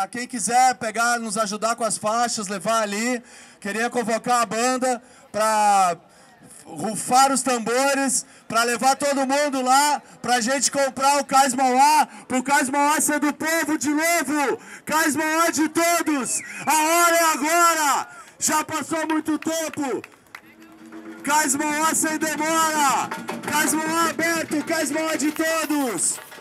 para quem quiser pegar, nos ajudar com as faixas, levar ali. Queria convocar a banda para rufar os tambores, para levar todo mundo lá, para a gente comprar o Cais Mauá, para o Cais Mauá ser do povo de novo. Cais Mauá de todos, a hora é agora, já passou muito tempo. Cais Mauá sem demora, Cais Mauá aberto, Cais Mauá de todos.